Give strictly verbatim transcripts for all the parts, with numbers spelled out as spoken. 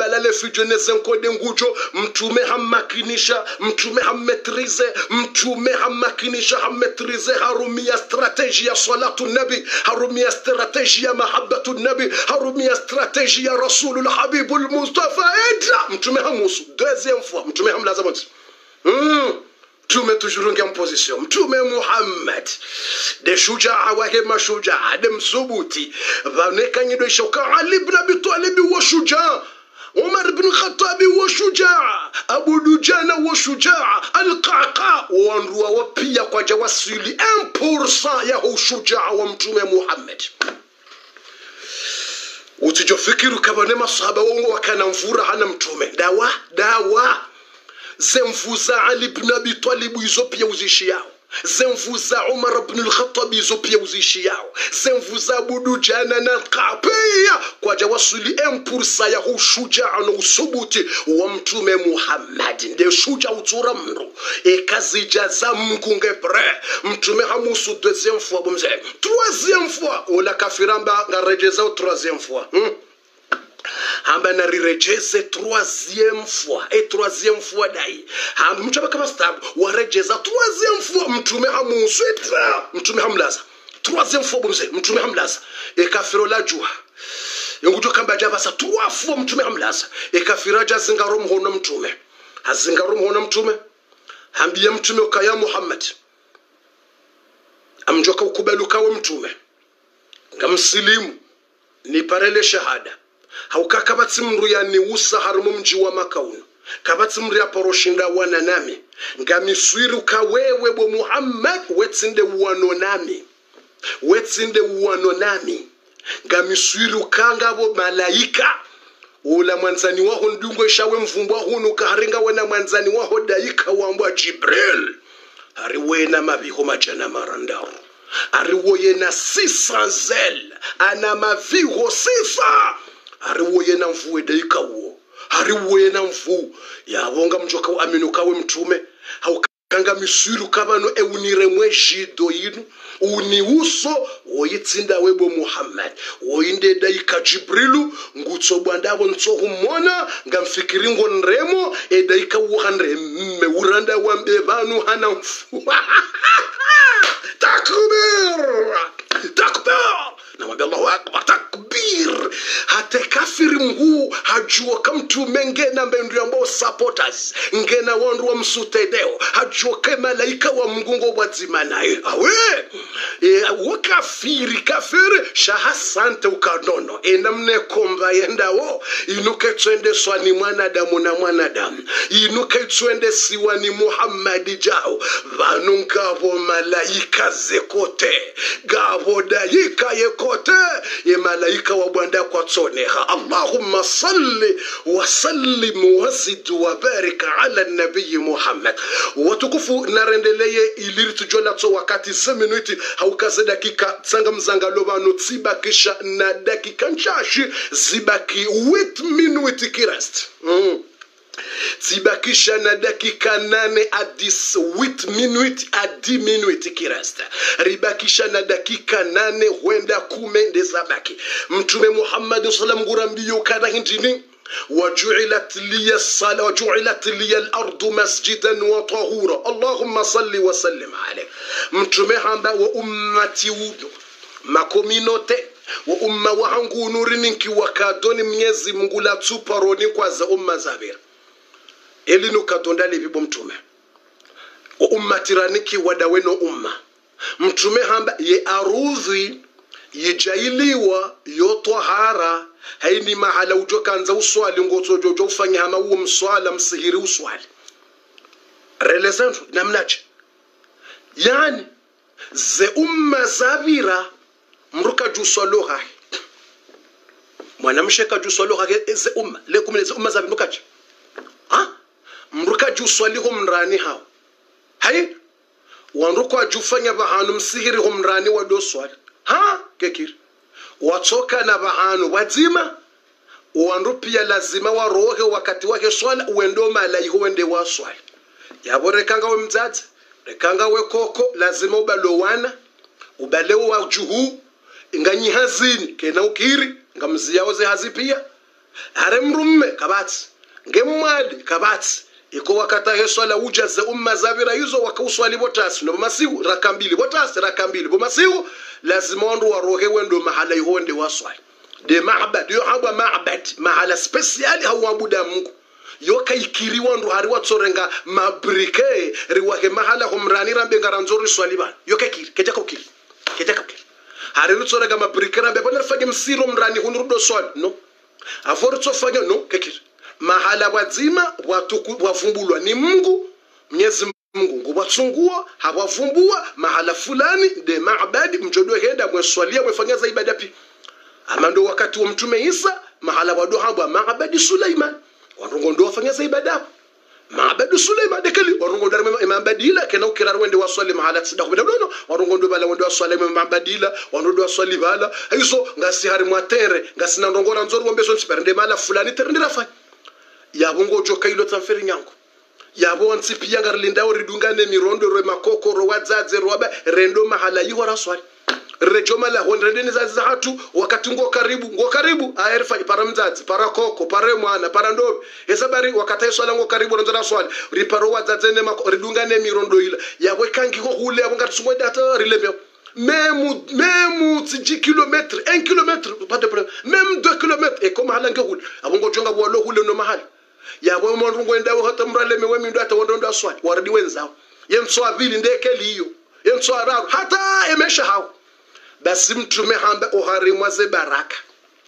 balale fijone zenkode ngujo mtume hamakinisha mtume hammetrize mtume hamakinisha hammetrize harumia strategia salatu nabi harumia strategia mahabbatu nabi harumia strategia rasulul habibul mustafa edra mtume hamusu deuxième fois mtume hamlaza mwanzo mm. mtume toujours en position mtume Muhammad de shujaa wake mashujaa de msubuti vanekanyidwe shoka Ali ibn Abi Talib wa shujaa Umar ibn Khattab wa shujaa Abu Dujana wa shujaa Al-Qaqa wanrua wapia kwa jawasili one percent ya ushujaa wa mtume Muhammad. Utijofikiru kabane masahaba wongo wakana mfura hana mtume dawa dawa zemfuza Ali ibn Abi Talib izo pia uzishi yao zemfuza Umar ibn al-Khattab izo pia uzishi yao zemfuza Abu Dujana na Al-Qaqa kwa jawasili one percent ya ushujaa na usubuti wa mtume Muhammad nde shuja utura mru e kazi jaza mkunge pre mtume hamusu deuxième fois bomze troisième fois ola kafiramba ngarejeza au troisième fois hmm? Hamba na rirejeze troisième fois et troisième fois dai hamba mchaba kama stab warejeza troisième fois mtume hamusu etra mtume hamlaza troisième fois bomze mtume hamlaza e kafiro la jua Yongujo kamba java sa trois fois mtume hamlaza e kafiraja zingaro mhono mtume hazingaro mhono mtume hambia mtume ukaya Muhammad amjoka ukubaluka we mtume ngamsilimu ni parele shahada haukaka batsimru ya ni usa harumu mji wa Makauno kabatsimru ya poroshinda wana nami ngamiswiru ka wewe bo Muhammad wetsinde uwano nami wetsinde uwano nami ngamiswiru kanga bo malaika ula mwanzani waho ndungo ishawe mvumbwa hunu kaharinga wena mwanzani waho daika wambwa Jibril hariwena mabiho majana marandao hariwoye na sisa zel ana maviho sisa hariwoye na mfuwe daika uo hariwoye na mfu ya wonga mjoka wa aminu kawe mtume haukanga miswiru kabano eunire mwe jido yinu uni uso oyitsinda webo Muhammad oyinde daika Jibrilu ngutso bwandabo ntsohu mona ngamfikiri ngo nremo e daika wuhanre me uranda wambe banu hana mfu takbir takbir na wabi Allahu akbar takbir hata kafiri mhu hajua kamtu mengena mbendu ambao supporters ngena wandu wa msutedeo hajua kama malaika wa mgungo wazima naye awe e, wakafiri kafiri shahasante ukadono enamne komba yendao inuke twende swani mwanadamu na mwanadamu inuke twende siwani Muhammad jao vanu ngabo malaika zekote gabo daika yekote ye malaika wa bwanda kwa tsoneha Allahumma salli wa sallim wa zid wa barik ala nabiy Muhammad watukufu narendeleye iliritu jola tso wakati seminute haukaze dakika tsanga mzanga lobano tsibakisha na dakika nchashi zibaki eight minutes kirest mm. Tsibakisha na dakika nane a dix eight minutes a dix minutes kirest ribakisha na dakika nane huenda kume ndezabaki mtume Muhammad sallam ngurambiyo kana hintini وجعلت لي الصلاة وجعلت لي الأرض مسجدا وطهورا اللهم صل وسلم عليه mtume hamba wa ummati wudu makominote wa umma wahangu nurini nkiwakadoni mnyezi Mungu la tuparoni kwa za umma zabira elinu kadondali bibo mtume wa ummatiraniki wadaweno umma mtume hamba ye arudhi yijailiwa yotohara haini mahala ujoka nza uswali ngoto jojo ufanya hama uo mswala msihiri uswali relezantu namnache yani ze umma zabira mruka juswalo hai mwanamshe ka juswalo hai ze umma le kumile ze umma zabira mrukache ha mruka juswali humrani hao hai wanruka jufanya bahanu msihiri humrani wadoswali ha kekir watoka na bahanu wazima wanrupia lazima warohe wakati wake swala uendo malaiho wende wa swala yabo rekanga we mzazi rekanga we koko lazima ubalowana ubalewa wa juhu nganyi hazini kena ukiri ngamziyaoze hazi pia haremrumme kabati ngemwali kabati iko wakata heswala ujaze umma zavira hizo wakauswali botasi no masihu rakambili botasi rakambili bo masihu lazima wandu warohe wendo mahala ihonde waswali de ma'bad yo habwa ma'bad mahala special hawabuda Mungu yo kaikiri wandu hari watsorenga mabrike riwahe mahala humrani rambe ngaranzori swali ba yo kaikiri keja kokiri keja kokiri hari rutsorenga mabrike rambe bona fage msiro mrani hunurudo swali no avoro tsofanya no kaikiri mahala wazima watu wavumbulwa ni Mungu Mwenyezi Mungu ngubwatsungua hawavumbua mahala fulani de maabadi mjodo henda mweswalia mwefanya za ibada pi amando wakati wa mtume Isa mahala wado habwa maabadi Sulaiman warongo ndo wafanya za ibada maabadi Sulaiman dekali warongo ndo maabadila kena ukirara wende waswali mahala tsida kubeda no warongo ndo bala wende waswali maabadila wando waswali bala hizo ngasi hari mwatere ngasi na ndongora nzori wombeso nsiperde mahala fulani terndira fa yabo ngojo kailo tsamferi nyango yabo ntsipiya ngarlinda oridungane mirondo ro makoko ro wadzadze ro ba rendo mahala yihora swali rejo mala hondredeni za zatu wakati ngo karibu ngo karibu aerfa para mdzadze para koko para mwana para ndobe hesabari wakati swala ngo karibu ronzana swali riparo wadzadze ne makoko ridungane mirondo ila yabo kangi ho hule yabo ngatsumo data rilebe même même dix kilomètres un kilomètre pas de problème même deux kilomètres et comme hala ngehul abongo jonga bolo hule no mahali yabo mondungo ndawo hatamrale mewe mindo ata wondondo aswali waradi wenzao yemso avili ndekeli hiyo yemso araru hata emesha hao basi mtume hamba oharimwa ze baraka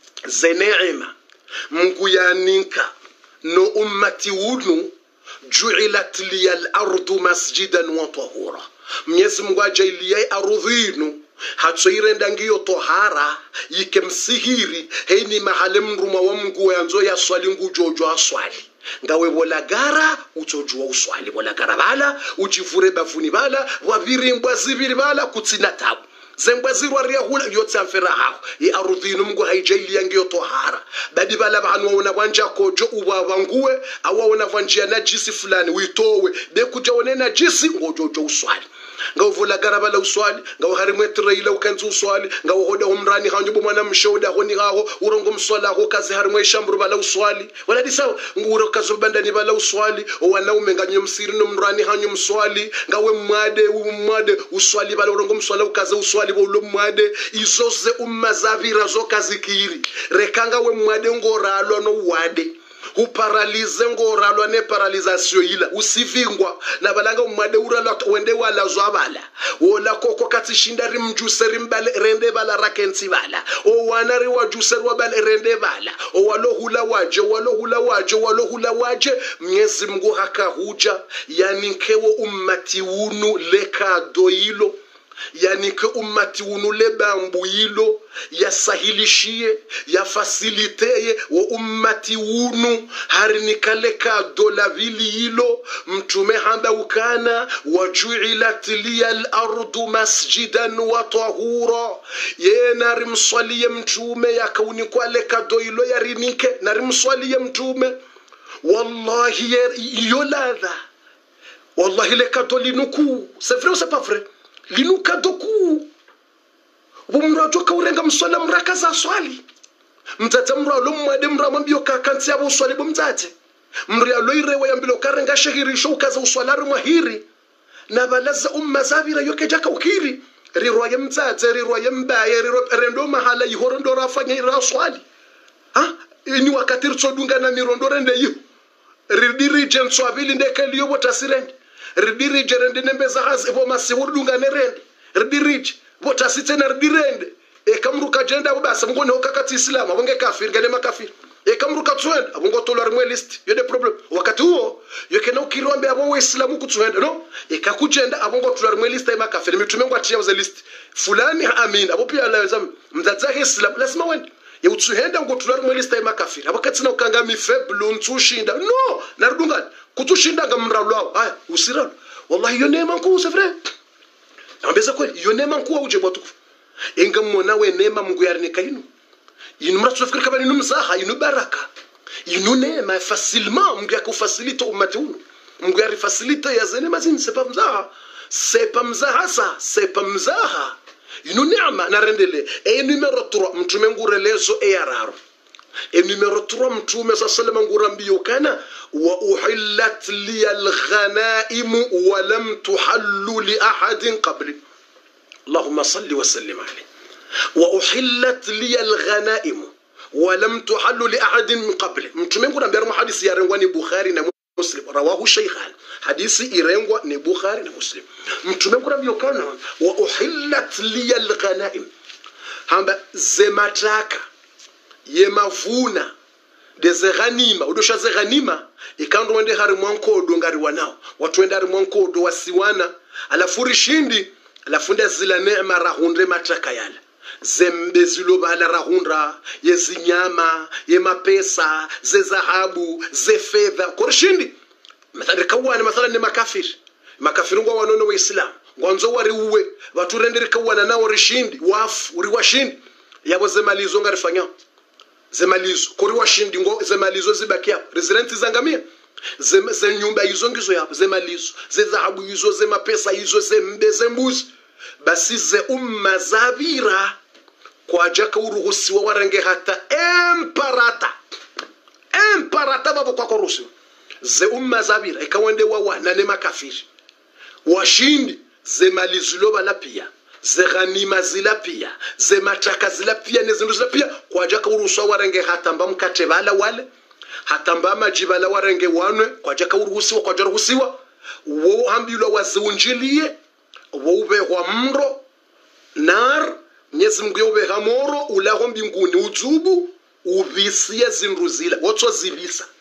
ze neema Mungu yaninka no ummati wunu ju'ilat liyal ardu masjidan wa tahura Mwenyezi Mungu ajailia ardhinu hatsoirenda ngiyo tohara yikemsihiri heini mahale mruma wa Mungu yanzo ya swali ngujojo aswali ngawe bolagara utojua uswali bolagara bala uchivure bafuni bala wabirimbwa zibiri bala kutsina tabu zembwa zirwa ria hula yotsa mfera hao i arudhinu Mungu haijailia ngiyo tohara badi bala banu wana wanja kojo ubabanguwe awaona vanjia najisi fulani witowe de kuja one najisi ngojojo uswali ngawo volagara bala uswali ngawo harimwe trailer ukanzu uswali ngawo hoda umrani hanjubo mwana mshoda honi haho urongo mswala ho kazi harimwe shamburu bala uswali wala disawa nguro kazo bandani bala uswali wana umenganye msiri no mrani hanyu mswali ngawe mwade umwade uswali bala urongo mswala ukaze uswali bolo mwade izoze umazavira zo kazikiri rekanga we mwade ngoralo no wade uparalize ngoralwa ne paralization ila usivingwa na balanga umade urala wende wala zwabala wola koko katishinda rimjuse rimbale rende bala rakensi bala o wanari wajuse wabale rende bala o walo hula waje walo hula waje walo hula waje Mwenyezi Mungu hakahuja yani kewo ummati wunu leka doilo yani ke ummati wunu lebambu hilo ya sahilishie ya fasiliteye wa ummati wunu harinikale ka dola vili hilo mtume hamba ukana wajuilat liyal ardu masjidan wa tahura ye narimswaliye mtume yakauni kwale ka doilo yarinike narimswaliye mtume wallahi yoladha wallahi le katolinuku c'est vrai ou c'est pas vrai linuka doku bumro joka urenga mswala mrakaza swali mtata mro lo mwade mro mambio kakanti abo swali bomtate mri aloirewe yambilo karenga shehirisho ukaza uswala rumahiri na balaza umma zabira yoke jaka ukiri rirwa yemtate rirwa yembaye riro rendo mahala yihorondo rafanya ira swali ha ni wakati rtsodunga na mirondo rende yu ridiri jenso abili ndekeli yobo tasirende ridiri jerende nembeza hazi ebo masiwurdunga nerende ridiri botasite na ridirende e kamruka jenda basa ngone hokakati islam abonge kafir ngane makafir e kamruka twenda abongo tolar mwe list yo de problem wakati huo yo kena ukirombe abo waislamu kutwenda no e kakujenda abongo tolar mwe list ya makafir mitume ngo atia za list fulani amin abo pia la mzaza islam lazima wende ye utsuhenda ngo tolar mwe list ya makafir abakati na ukanga mifeblu ntsushinda no narudunga kutushinda ngamralwa haya usiralo wallahi yo neema nkuu c'est vrai ambeza kweli yo neema nkuu uje bwatukufu enga mona we neema Mungu yarinika inu inu mratu fikiri kama inu mzaha inu baraka inu neema facilement Mungu yakufacilite ummati unu Mungu yarifacilite ya zene mazini c'est pas mzaha c'est pas mzaha ça c'est pas mzaha inu neema narendele e numero trois mtume ngurelezo e yararo e numero trois mtume sallallahu ngurambiyo kana wa uhillat liyal ghanaim wa lam tuhallu li ahadin qabli Allahumma salli wa sallim alayhi wa uhillat liyal ghanaim wa lam tuhallu li ahadin min qabli mtume ngurambiyo mu hadisi ya rengwa ni Bukhari na Muslim rawahu shaykhan hadisi irengwa ni Bukhari na Muslim mtume ngurambiyo kana wa uhillat liyal ghanaim hamba zemataka yemavuna deze ghanima udosha ze ghanima ikando wende hari mwankodo ngari wanao watu wende hari mwankodo wasiwana alafuri shindi alafunda zila neema rahundre mataka yala zembe zilo bala rahundra yezinyama yemapesa ze zahabu ze fedha korshindi mathalan kawana mathalan ni makafiri makafiri ngwa wanono wa Islam ngwanzo wari uwe watu rendere kawana nao rishindi wafu uri washindi yabo zemalizo ngari fanya zemalizo kuri washindi ngo zemalizo zibakia residenti zangamia ze, ze nyumba hizo ngizo yapo zemalizo ze dhahabu hizo ze mapesa hizo ze mbeze mbuzi basi ze umma zabira kwa jaka uruhusiwa warenge hata emparata emparata babo kwa korusi ze umma zabira ikawende wawa na ne makafiri washindi ze malizo bala pia ze ghanima zila pia ze mataka zila pia nezindu zila pia kwa jaka uruhusiwa warenge hata mba mkate bala wale hata mba majibala warenge wanwe kwa jaka uruhusiwa kwa jaka uruhusiwa wo hambilo waziunjilie wo ube wa mro nar Mwenyezi Mungu yobe hamoro ulaho mbinguni ujubu uvisia zindu zila wotso zivisa